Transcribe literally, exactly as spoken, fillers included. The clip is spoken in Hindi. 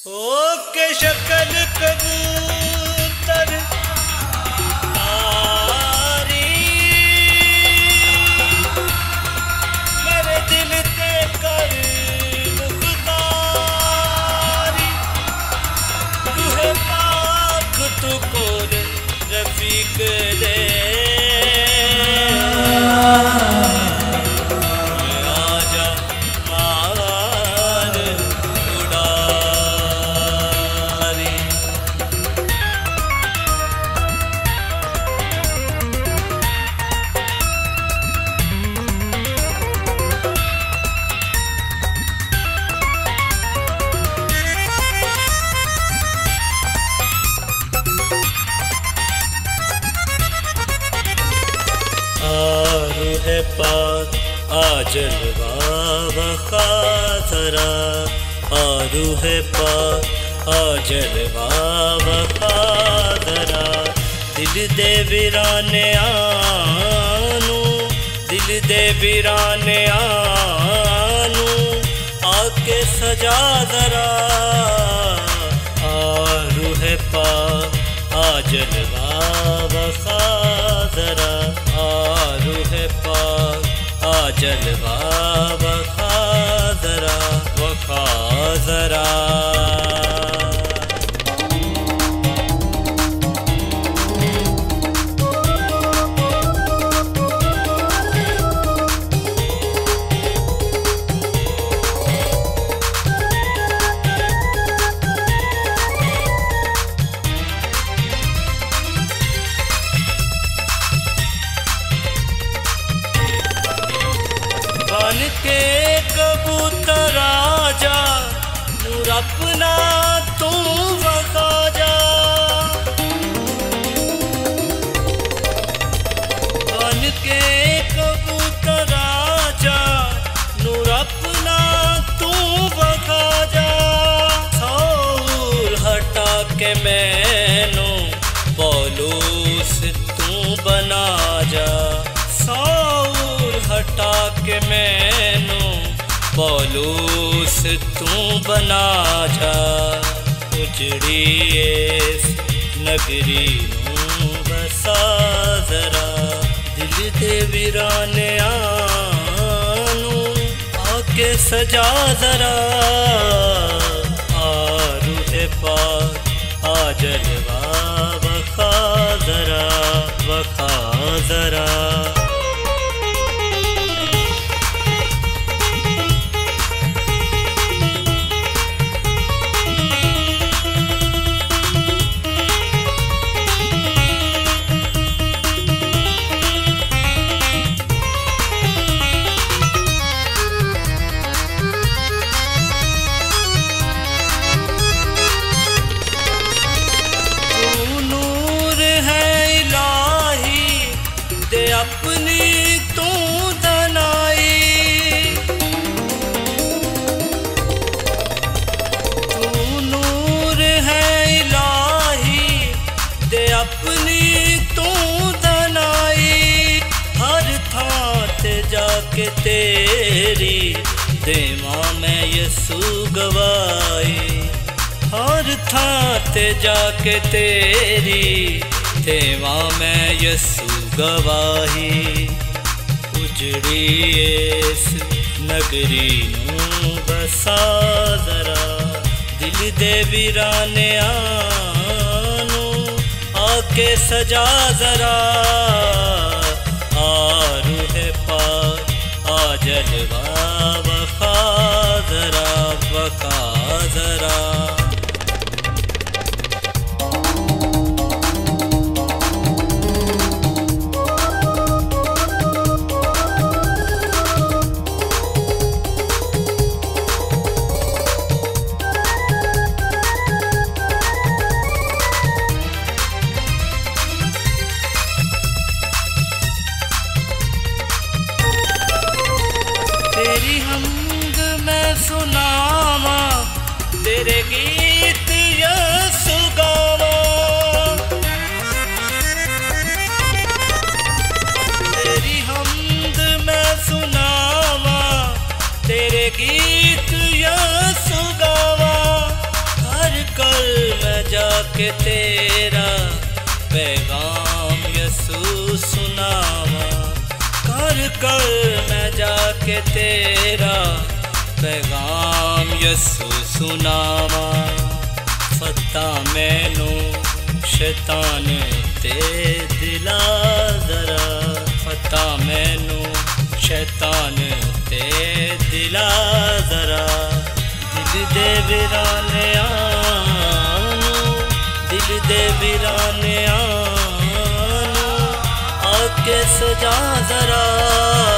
ओ के शक्ल कबूतर तारी मेरे दिल ते कर मुख्तारी तू है पाक तू कोर रफीक दे पाक आजलवा वखा जरा आरू है पाक आजलवा वखा जरा दिल दे वीराने आनू दिल दे वीराने आनू आके सजा जरा आरू है पाक आजलवा वखा जरा आरू है पाक आजलवा वखा जरा वखा जरा बन के कबूतर आजा नूर अपना तू वखा जा बन के कबूतर आजा नूर अपना तू वखा जा सौर हटा के मैनू पौलूस तू बना जा सौर हटा के मैनू पौलूस तू बना जा उजड़ी इस नगरी नू बसा जरा दिल दे वीराने आनू आके सजा जरा आरू है पाक आजलवा वखा जरा वखा जरा अपनी तू धनाई तू नूर है इलाही दे अपनी तू धनाई हर थां ते जाके तेरी देवा मैं यसू गवाई हर थां ते जाके तेरी देवा मैं यसू गवाही उजड़ी इस नगरी नू बसा जरा दिल दे वीराने आनू आके सजा जरा आरू है पाक आजलवा वखा जरा वखा जरा तेरी हमद मैं सुनावा तेरे गीत यसू गावा तेरी हमद मैं सुनावा तेरे गीत यसू गावा कर मैं जाके तेरा पैगाम यसू सुनावा, कर कर मैं जाके तेरा पैगाम यसू सुनावा। फता मैनू शैतान ते दिला जरा, फता मैनू शैतान ते दिला जरा। दिल दे वीराने आनू, दिल दे वीराने आनू, आके सजा जरा।